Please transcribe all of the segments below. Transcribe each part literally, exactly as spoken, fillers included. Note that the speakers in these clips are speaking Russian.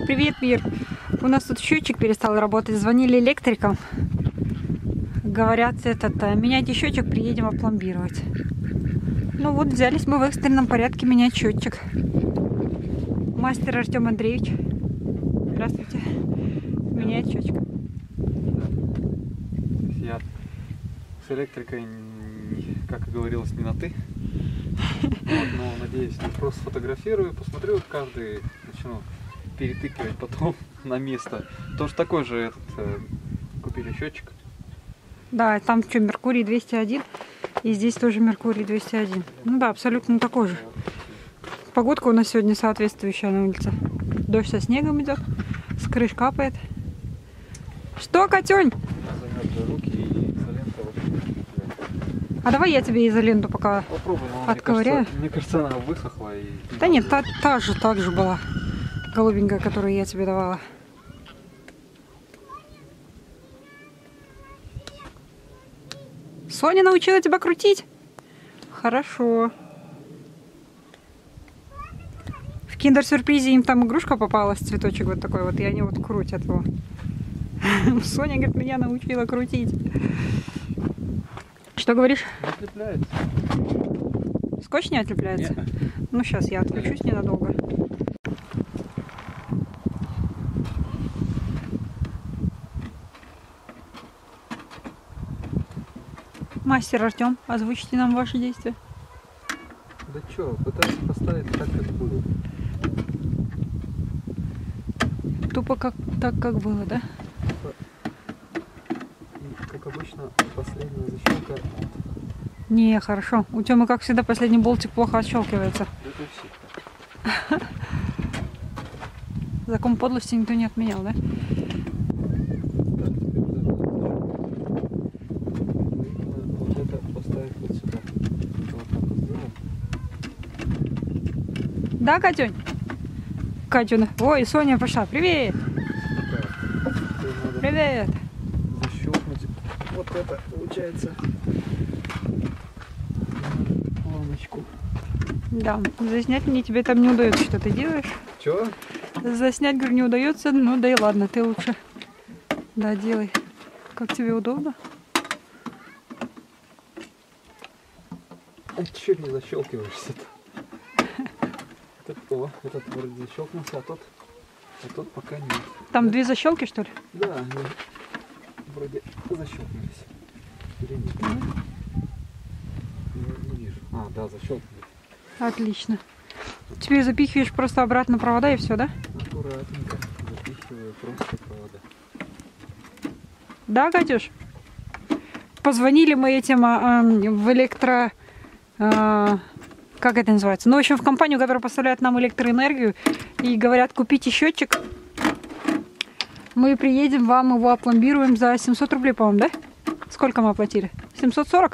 Привет, мир! У нас тут счетчик перестал работать. Звонили электрикам. Говорят, этот, меняйте счетчик, приедем опломбировать. Ну вот, взялись мы в экстренном порядке менять счетчик. Мастер Артем Андреевич. Здравствуйте. Меняет счетчик. Я с электрикой, как и говорилось, не на ты. Вот, но надеюсь, не просто фотографирую, посмотрю, каждый начну перетыкивать потом на место. Тоже такой же этот, э, купили счетчик. Да, там что, Меркурий двести один, и здесь тоже Меркурий двести один. Ну да, абсолютно такой же. Погодка у нас сегодня соответствующая на улице. Дождь со снегом идет, с крыш капает. Что, Катюнь? А давай я тебе изоленту пока попробуй, но отковыряю. Мне кажется, мне кажется, она высохла. И... Да нет, та, та же, так же была. Голубенькая, которую я тебе давала. Соня научила тебя крутить? Хорошо. В киндер-сюрпризе им там игрушка попалась, цветочек вот такой вот, и они вот крутят его. Соня, говорит, меня научила крутить. Что говоришь? Не отлепляется. Скотч не отлепляется? Нет. Ну, сейчас я отключусь ненадолго. Мастер Артем, озвучите нам ваши действия. Да чё, пытаюсь поставить так, как было. Тупо как так, как было, да? И, как обычно, последняя защелка. Не, хорошо. У Тёмы, как всегда, последний болтик плохо отщелкивается. Закон подлости никто не отменял, да? Да, Катюнь? Катюна. Ой, Соня пошла. Привет! Привет! Защелкнуть. Вот это получается. Лампочку. Да, заснять мне тебе там не удается, что ты делаешь. Чё? Заснять, говорю, не удается. Ну да и ладно, ты лучше. Да, делай. Как тебе удобно. А чё не защелкиваешься-то? Этот, о, этот вроде защелкнулся, а тот, а тот пока нет. Там да? две защелки, что ли? Да, они вроде защелкнулись. Или нет? Mm. Не, не вижу. А, да, защелкнулись. Отлично. Теперь запихиваешь просто обратно провода и все, да? Аккуратненько запихиваю просто провода. Да, Катюш? Позвонили мы этим а, в электро... А, как это называется? Ну, в общем, в компанию, которая поставляет нам электроэнергию, и говорят, купите счетчик. Мы приедем, вам его опломбируем за семьсот рублей, по-моему, да? Сколько мы оплатили? семьсот сорок?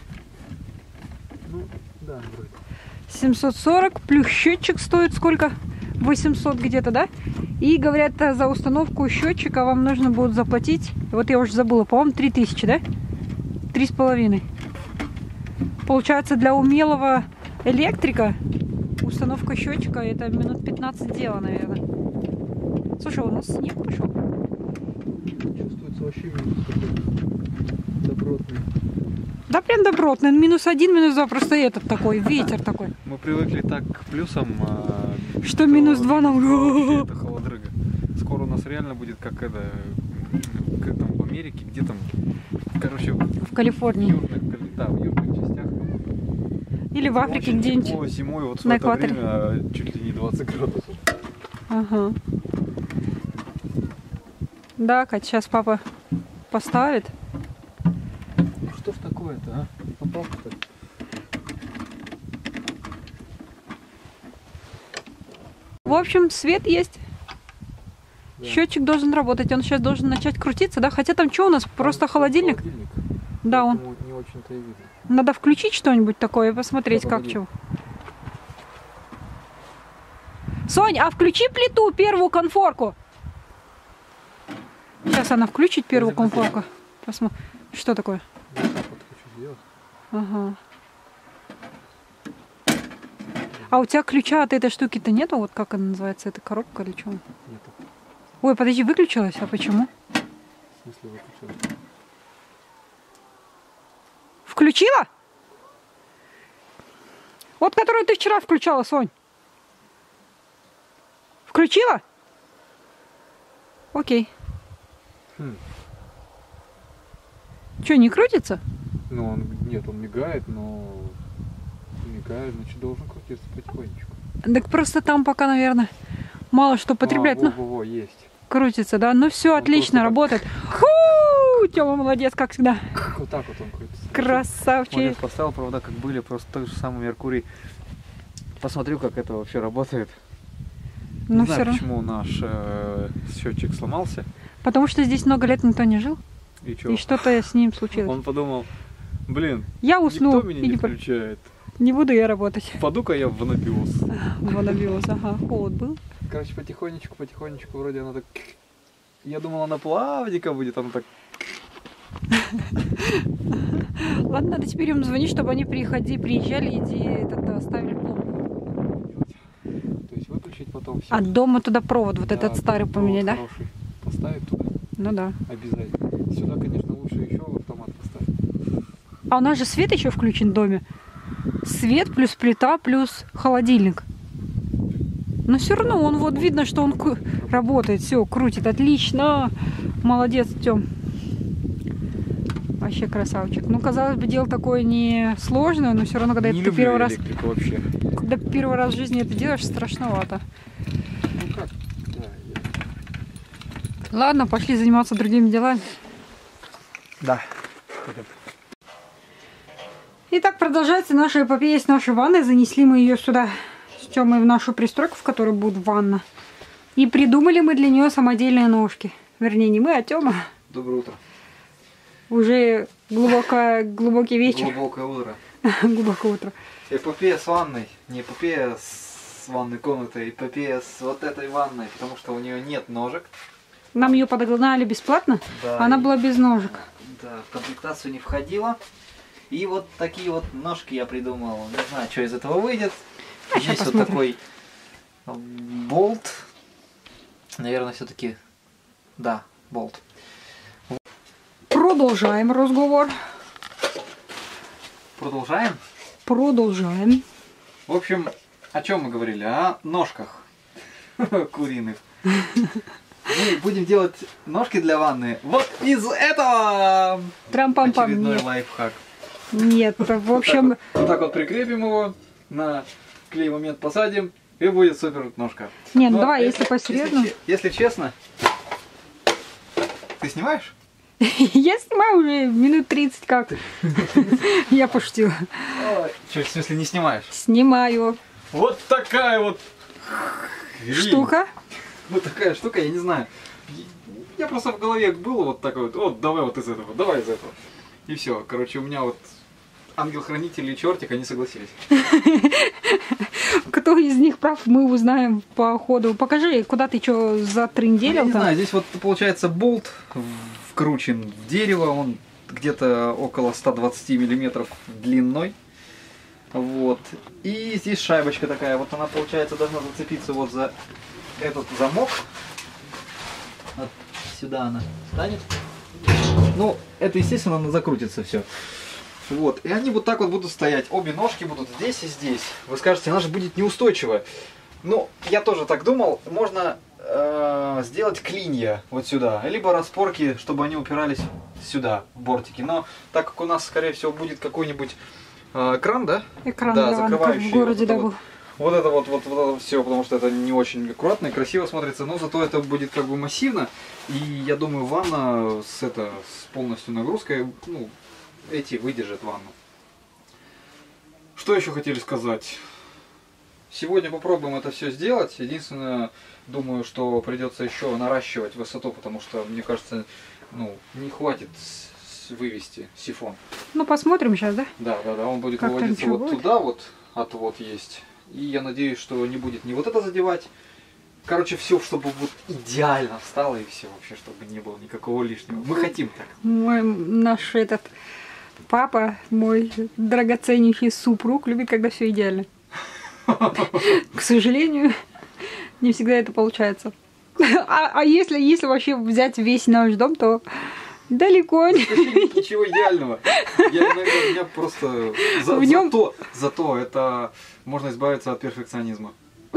Ну, да, вроде. семьсот сорок, плюс счетчик стоит сколько? восемьсот где-то, да? И говорят, за установку счетчика вам нужно будет заплатить, вот я уже забыла, по-моему, три тысячи, да? Три с половиной. Получается, для умелого электрика установка счетчика это минут пятнадцать дела, наверное. Слушай, у нас снег пошел. Чувствуется вообще минус такой добротный. Да прям добротный. Минус один, минус два. Просто этот такой, ветер такой. Мы привыкли так к плюсам. А, что минус два нам... Это холодрыга. Скоро у нас реально будет как это... Как там в Америке, где там... Короче, в Калифорнии. В южных, да, в южных частях. Или в Африке где-нибудь. Зимой вот в на это экваторе. время чуть ли не двадцать градусов. Ага. Да, Кать, сейчас папа поставит. Ну что ж такое-то, а? Не попал, что ли? В общем, свет есть. Да. Счетчик должен работать. Он сейчас должен начать крутиться, да? Хотя там что у нас? Там просто холодильник? холодильник. Да, он. Не очень-то и видно. Надо включить что-нибудь такое и посмотреть, Да, как погоди. чего. Сонь, а включи плиту, первую конфорку. Сейчас она включит первую Подожди, подожди. конфорку. Посмотрим. Что такое? Вот так вот хочу сделать. Ага. А у тебя ключа от этой штуки-то нету? Вот как она называется, эта коробка или что? Нету. Ой, подожди, выключилась? А почему? В смысле выключилась? Включила? Вот которую ты вчера включала, Сонь. Включила? Окей. Хм. Что, не крутится? Ну, он, нет, он мигает, но мигает, значит, должен крутиться потихонечку. Так просто там пока, наверное, мало что потребляет. А, Ну, во, во, во, есть. крутится, да? Ну все, Он отлично, просто работает. Ху! Тёма молодец, как всегда. Вот так вот он крутится. Красавчик. Молодец, поставил провода, как были, просто тот же самый Меркурий. Посмотрю, как это вообще работает. Ну Не все знаю, равно. почему наш э, счетчик сломался. Потому что здесь много лет никто не жил. И, чё? И что-то с ним случилось. Он подумал, блин, Я уснул. никто меня И не не, по- включает. не буду я работать. Паду-ка я в анабиоз. Вонобилась, ага. Холод был. Короче, потихонечку, потихонечку, вроде она так... Я думал, она плавненько будет, она так... Ладно, надо теперь им звонить, чтобы они приходи, приезжали и этот, оставили пломбу. То есть выключить потом все. А дома туда провод вот этот старый поменять, да? Хороший. Поставить туда Ну да. обязательно. Сюда, конечно, лучше еще автомат поставить. А у нас же свет еще включен в доме. Свет плюс плита плюс холодильник. Но все равно он вот видно, что он ку- работает, все, крутит, отлично. Молодец, Тём. Вообще красавчик. Ну, казалось бы, дело такое не сложное, но все равно, когда Не ты люблю первый раз, электрику вообще. когда первый раз в жизни это делаешь, страшновато. Ну как? Да, я... Ладно, пошли заниматься другими делами. Да. Итак, продолжается наша эпопея с нашей ванной. Занесли мы ее сюда с Тёмой в нашу пристройку, в которой будет ванна. И придумали мы для нее самодельные ножки. Вернее, не мы, а Тёма. Доброе утро. Уже глубоко, глубокий вечер. Глубокое утро. Глубокое утро. Эпопея с ванной. Не эпопея с ванной комнатой, эпопея с вот этой ванной, потому что у нее нет ножек. Нам ее подогнали бесплатно. Да, Она и- была без ножек. Да, в комплектацию не входила. И вот такие вот ножки я придумал. Не знаю, что из этого выйдет. А, ща Есть вот посмотрим. такой болт. Наверное, все-таки... Да, болт. Продолжаем разговор. Продолжаем. Продолжаем. В общем, о чем мы говорили? О ножках куриных. Мы будем делать ножки для ванны вот из этого. Трам-пам-пам. Очередной Нет. лайфхак. Нет, в общем, Вот так, вот, вот так вот прикрепим его, на клей момент посадим, и будет супер ножка. нет, ну Но давай, это- если по-серьезному. Если, че- если честно, ты снимаешь? Я снимаю уже минут тридцать как. Я пошутила. Че, в смысле не снимаешь? Снимаю. Вот такая вот хрень. Штука. Вот такая штука, я не знаю. Я просто в голове было вот так вот, вот давай вот из этого, давай из этого. И все, короче, у меня вот ангел-хранитель и чертик, они согласились. Кто из них прав, мы узнаем по ходу. Покажи, куда ты что Ну, я затрынделил не там. знаю, здесь вот получается болт вкручен в дерево, он где-то около ста двадцати миллиметров длиной. Вот. И здесь шайбочка такая, вот она получается должна зацепиться вот за этот замок. Вот сюда она станет. Ну, это естественно она закрутится все. Вот. И они вот так вот будут стоять. Обе ножки будут здесь и здесь. Вы скажете, она же будет неустойчивая. Ну, я тоже так думал. Можно э, сделать клинья вот сюда. Либо распорки, чтобы они упирались сюда, в бортики. Но так как у нас, скорее всего, будет какой-нибудь э, кран, да? Экран, Да, да, как закрывающий в городе, вот это да, вот. был. Вот это вот, вот, вот это все, потому что это не очень аккуратно и красиво смотрится, но зато это будет как бы массивно. И я думаю, ванна с, это, с полностью нагрузкой, ну, эти выдержат ванну. Что еще хотели сказать? Сегодня попробуем это все сделать. Единственное, думаю, что придется еще наращивать высоту, потому что, мне кажется, ну, не хватит с- с- вывести сифон. Ну, посмотрим сейчас, да? Да, да, да, он будет Как там выводиться чё вот будет? туда, вот отвод есть. И я надеюсь, что не будет ни вот это задевать. Короче, все, чтобы вот идеально встало и все вообще, чтобы не было никакого лишнего. Мы хотим так. Мой наш этот папа, мой драгоценнейший супруг, любит, когда все идеально. К сожалению, не всегда это получается. А, а если, если вообще взять весь наш дом, то далеко не... Ничего идеального. Я иногда, у меня просто... За, В нем... зато, зато это можно избавиться от перфекционизма.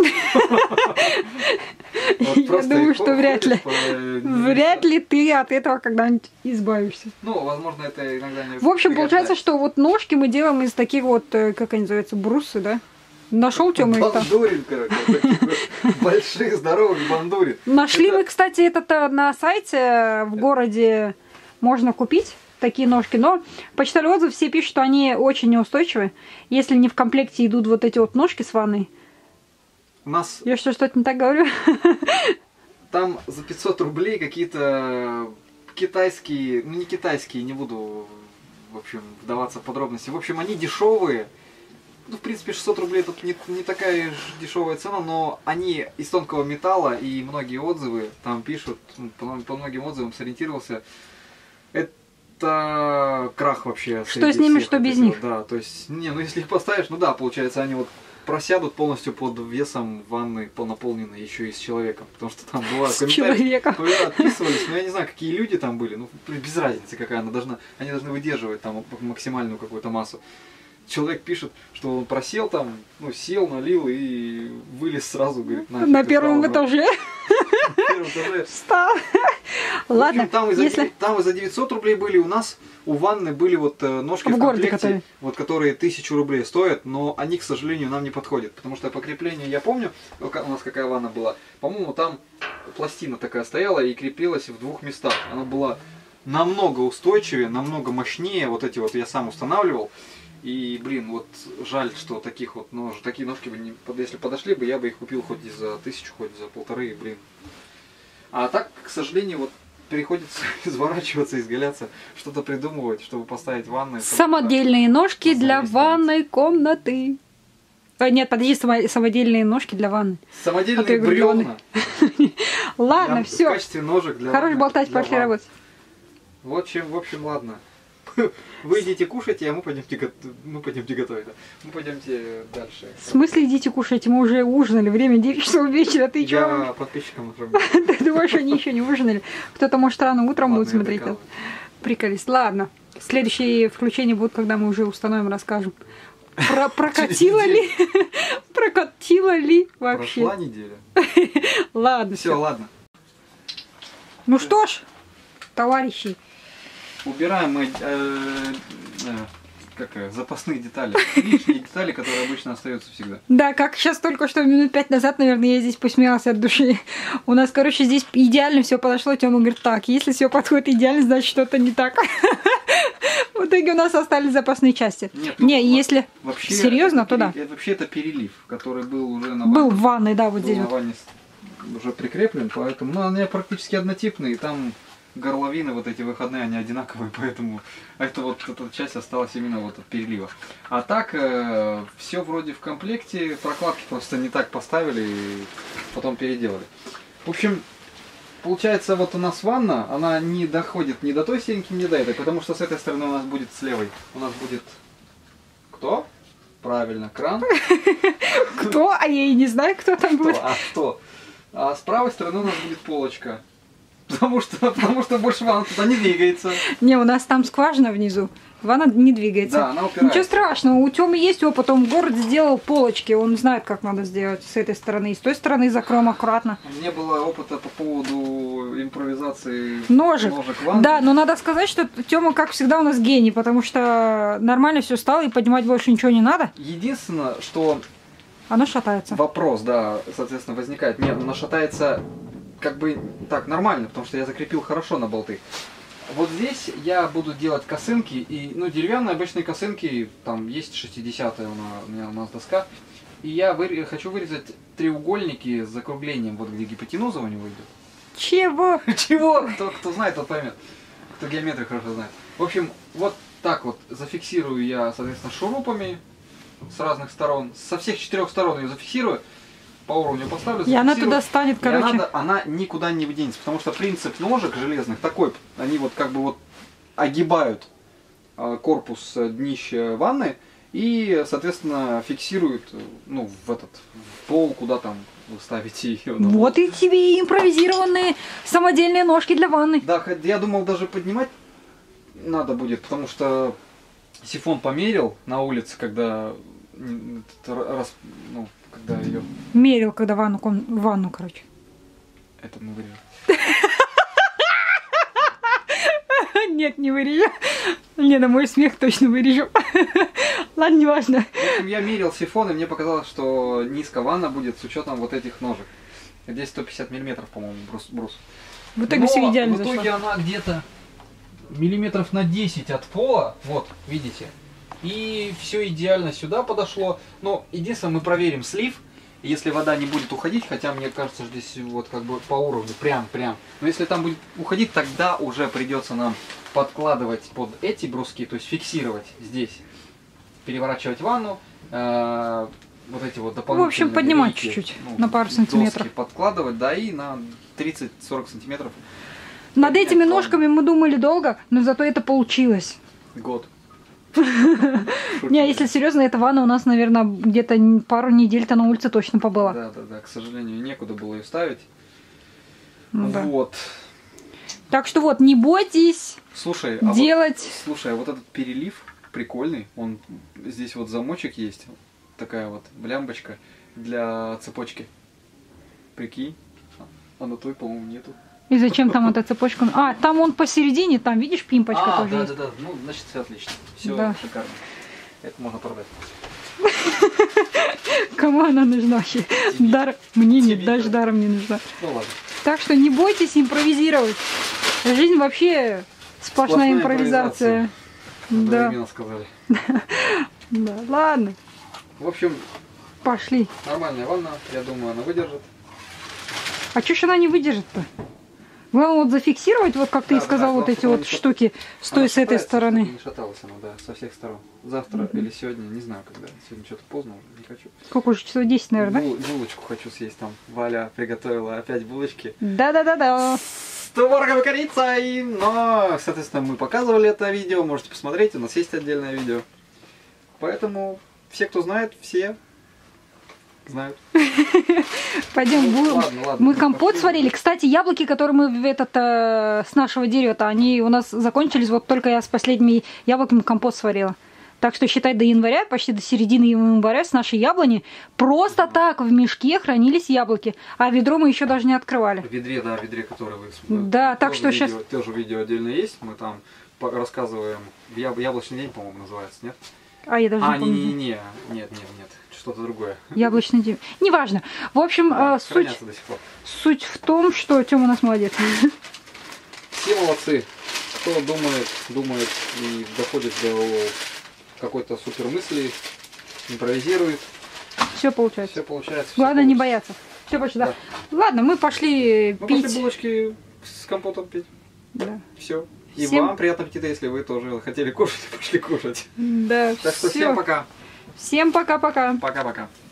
Я думаю, что вряд ли. Вряд ли ты от этого когда-нибудь избавишься. Ну, возможно, это иногда не... В общем, получается, что вот ножки мы делаем из таких вот, как они называются, брусы, да? Нашел Тёма их там? Бандурин, короче. Больших, здоровых бандурин. Нашли мы, кстати, это на сайте в городе можно купить такие ножки, но почитали отзывы, все пишут, что они очень неустойчивы. Если не в комплекте идут вот эти вот ножки с ванной. У нас... Я что, что-то не так говорю? Там за пятьсот рублей какие-то китайские, ну не китайские, не буду, в общем, вдаваться в подробности. В общем, они дешевые. Ну, в принципе, шестьсот рублей тут не, не такая дешевая цена, но они из тонкого металла, и многие отзывы там пишут, по, по многим отзывам сориентировался, это крах вообще. Что с ними, что без них. Вот, да, то есть, не, ну если их поставишь, ну да, получается, они вот просядут полностью под весом ванны наполненной еще и с человеком, потому что там бывают комментарии, отписывались, но я не знаю, какие люди там были, ну без разницы какая она должна, они должны выдерживать там максимальную какую-то массу. Человек пишет, что он просел там, ну, сел, налил и вылез сразу, говорит, на, на первом этаже. На первом этаже. Встал. Ладно, там, и за, если... там и за девятьсот рублей были, у нас у ванны были вот ножки в, в комплекте, которые... вот которые тысячу рублей стоят, но они, к сожалению, нам не подходят, потому что по креплению, я помню, у нас какая ванна была, по-моему, там пластина такая стояла и крепилась в двух местах, она была намного устойчивее, намного мощнее, вот эти вот я сам устанавливал. И, блин, вот жаль, что таких вот нож, такие ножки бы не, если подошли бы, я бы их купил хоть и за тысячу, хоть за полторы, блин. А так, к сожалению, вот приходится изворачиваться, изгаляться, что-то придумывать, чтобы поставить ванны. Самодельные ножки для ванной комнаты. А, нет, подожди, само, самодельные ножки для ванны. Самодельные а бревна. Ладно, все. В качестве ножек для Хорош болтать, пошли работать. Вот чем, в общем, ладно. Вы идите кушайте, а мы пойдемте, мы пойдемте готовить. Да. Мы пойдемте дальше. В смысле идите кушайте? Мы уже ужинали. Время девять часов вечера. Ты чё? Я подписчикам напомню. Ты думаешь, они еще не ужинали? Кто-то, может, рано утром будет смотреть. Приколись. Ладно. Следующие включения будут, когда мы уже установим, расскажем. Прокатило ли? Прокатило ли вообще? Прошла неделя. Ладно. Все, ладно. Ну что ж, товарищи. Убираем мы э, э, как, запасные детали, лишние детали, которые обычно остаются всегда. Да, как сейчас только что минут пять назад, наверное, я здесь посмеялась от души. У нас, короче, здесь идеально все подошло. Тёма говорит, так, если все подходит идеально, значит что-то не так. В итоге у нас остались запасные части. Нет, ну, не, если вообще серьезно, то да. Вообще это перелив, который был уже на был в ванной, да, вот здесь вот. Ванне уже прикреплен, поэтому, ну, они практически однотипные, там горловины, вот эти выходные, они одинаковые, поэтому это вот эта часть осталась именно вот от перелива. А так, э, все вроде в комплекте, прокладки просто не так поставили и потом переделали. В общем, получается, вот у нас ванна, она не доходит ни до той стенки, ни до этой, потому что с этой стороны у нас будет с левой. У нас будет кто? Правильно, кран. Кто? А я и не знаю, кто там будет. А кто? А с правой стороны у нас будет полочка. Потому что, потому что больше ванна туда не двигается. Не, у нас там скважина внизу. Ванна не двигается. Да, она упирается. Ничего страшного. У Тёмы есть опыт. Он в городе сделал полочки. Он знает, как надо сделать с этой стороны. И с той стороны закроем аккуратно. Не было опыта по поводу импровизации ножек. ножек ванны. Да, но надо сказать, что Тёма, как всегда, у нас гений. Потому что нормально все стало и поднимать больше ничего не надо. Единственное, что... Оно шатается. Вопрос, да, соответственно, возникает. Нет, оно шатается... как бы так нормально, потому что я закрепил хорошо на болты. Вот здесь я буду делать косынки, и, ну, деревянные обычные косынки, там есть шестидесятая у меня у нас доска, и я вы, хочу вырезать треугольники с закруглением, вот где гипотенуза у него идет. Чего? Чего? Кто, кто знает, тот поймет. Кто геометрию хорошо знает. В общем, вот так вот зафиксирую я, соответственно, шурупами с разных сторон, со всех четырех сторон ее зафиксирую. По уровню поставлю, и она туда станет, короче. И она, она никуда не вденется, потому что принцип ножек железных такой, они вот как бы вот огибают корпус днища ванны, И, соответственно, фиксирует, ну, в этот в пол, куда там вы ставите ее. Ну, вот и тебе и импровизированные самодельные ножки для ванны. Да, я думал, даже поднимать надо будет, потому что сифон померил на улице, когда раз, ну, когда ее... Мерил, когда ванну, ванну, короче. Это мы вырежем. Нет, не вырежем. Не, на мой смех точно вырежем. Ладно, не важно. В общем, я мерил сифон, и мне показалось, что низкая ванна будет с учетом вот этих ножек. Здесь сто пятьдесят миллиметров, по-моему, брус. брус. В итоге все идеально в итоге зашло. она где-то миллиметров на десять от пола, вот, видите. И все идеально сюда подошло. Но единственное, мы проверим слив. Если вода не будет уходить, хотя мне кажется, здесь вот как бы по уровню, прям-прям. Но если там будет уходить, тогда уже придется нам подкладывать под эти бруски, то есть фиксировать здесь, переворачивать ванну, э, вот эти вот дополнительные. В общем, поднимать рейки, чуть-чуть, ну, на пару сантиметров. Подкладывать, да, и на тридцать-сорок сантиметров. Над этими ножками мы думали долго, но зато это получилось. Год. Не, если серьезно, эта ванна у нас, наверное, где-то пару недель-то на улице точно побыла. Да, да, да, к сожалению, некуда было ее ставить. Ну, да. Вот. Так что вот, не бойтесь Слушай, а делать. Вот, слушай, а вот этот перелив прикольный. Он здесь вот замочек есть, такая вот лямбочка для цепочки. Прикинь, а на той, по-моему, нету. И зачем там эта цепочка? А, там он посередине, там, видишь, пимпочка а, тоже да, есть. да, да, ну, значит, все отлично. Все Да. шикарно. Это можно продать. Кому она нужна вообще? Дар... Мне не Тебе даже да. даром не нужна. Ну ладно. Так что не бойтесь импровизировать. Жизнь вообще сплошная, Сплошная импровизация. Да. Одновременно сказали. Да, ладно, В общем, пошли. нормальная ванна, я думаю, она выдержит. А чё ж она не выдержит-то? Главное вот зафиксировать, вот как ты Да, и сказал, да, вот главное, эти чтобы вот она не штуки с той, Она с этой шатается, стороны. чтобы не шаталась она, да, со всех сторон. Завтра Мгм. или сегодня, не знаю когда. Сегодня что-то поздно уже, не хочу. Сколько уже, часов десять, наверное, Бул- булочку хочу съесть там. Валя приготовила опять булочки. да? Да-да-да-да. С творогом и корицей, но, соответственно, мы показывали это видео, можете посмотреть, у нас есть отдельное видео. Поэтому все, кто знает, все знают. Пойдем, Ну, будем. ладно, ладно, Мы ну, компот пошли. сварили. Кстати, яблоки, которые мы в этот, э, с нашего дерева-то, они у нас закончились. Вот только я с последними яблоками компот сварила. Так что, считай, до января, почти до середины января с нашей яблони просто так в мешке хранились яблоки. А ведро мы еще даже не открывали. В ведре, да, в ведре, которое вы... Да, так что видео, щас- Тоже видео отдельно есть, мы там по- рассказываем. Яб- Яблочный день, по-моему, называется, нет? А, я даже А, не помню. не-не-не, нет, нет, нет, что-то другое. Яблочный день. Неважно. В общем, Да, э, суть, хранятся до сих пор. суть в том, что Тёма у нас молодец. Все молодцы. Кто думает, думает и доходит до какой-то супер мысли, импровизирует, Все получается. все получается. Главное всё не получится. бояться. Все почти, да. Ладно, мы пошли Мы пить. пошли булочки с компотом пить. Да. Все. И Всем- вам приятного аппетита, если вы тоже хотели кушать, пошли кушать. Да, Так что всё. всем пока. Всем пока-пока. Пока-пока.